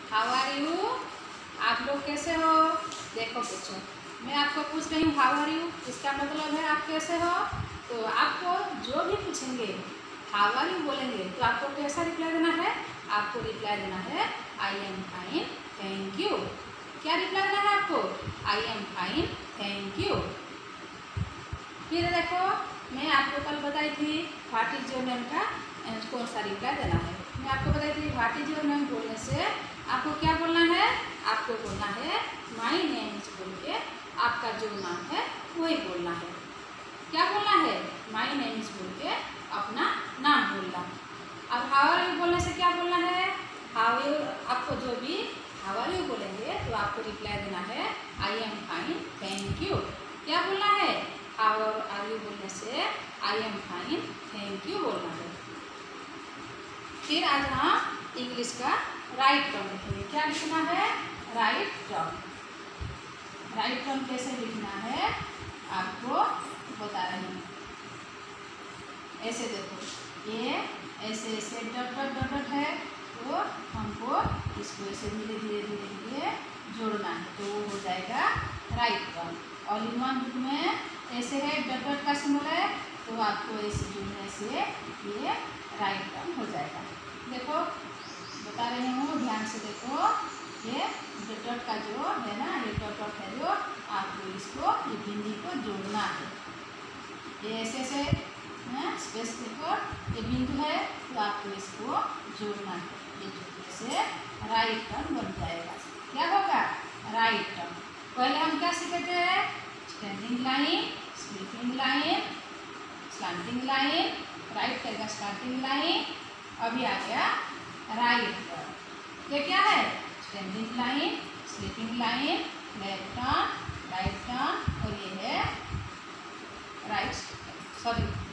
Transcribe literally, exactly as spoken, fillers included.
How are you, आप लोग कैसे हो। देखो पूछो, मैं आपको पूछ रही हूँ हाउ आर यू, इसका मतलब है आप कैसे हो। तो आपको जो भी पूछेंगे हाउ आर यू बोलेंगे तो आपको कैसा रिप्लाई देना है, आपको रिप्लाई देना है I am fine thank you. क्या रिप्लाई देना है आपको, I am fine thank you. फिर देखो, मैं आपको कल बताई थी व्हाट इज योर नेम का कौन सा रिप्लाई देना है। मैं आपको बताई थी व्हाट इज योर नेम बोलने से आपको क्या बोलना है, आपको बोलना है माई नेम इज बोल के आपका जो नाम है वही बोलना है। क्या बोलना है, माई नेम इज बोल के अपना नाम बोलना। अब हाउ आर यू बोलने से क्या बोलना है, हाउ यू, आपको जो भी हाउ आर यू बोलेंगे तो आपको रिप्लाई देना है I am fine thank you. क्या बोलना है, हाउ आर यू बोलने से I am fine thank you बोलना है। फिर आज हम इंग्लिश का राइट टर्म लिखेंगे। क्या लिखना है, राइट टर्म। राइट टर्म कैसे लिखना है आपको बता रही हूँ। ऐसे देखो, ये ऐसे ऐसे डट डट डट डट है तो हमको इसको ऐसे धीरे धीरे धीरे धीरे जोड़ना है तो वो हो जाएगा right term. All in one book में ऐसे है डट डट का सिंबल है तो आपको ऐसे जोड़ने से ये राइट टर्म हो जाएगा। देखो बता रही हूँ, ध्यान से देखो, ये डट डट का जो है ना, ये डट डट है जो आपको इसको ये बिंदी को जोड़ना है। ये ऐसे ऐसे स्पेस देखो, ये बिंदु है तो आपको इसको जोड़ना है। ये जोड़ने से राइट टर्न बन जाएगा। क्या होगा, राइट टर्न। पहले हम क्या सीखे थे, standing line, sleeping line, slanting line, right करेगा स्लैंटिंग लाइन। अभी आ गया राइट टर्न। ये क्या है, standing line, sleeping line, left turn, right turn और ये है राइट सॉरी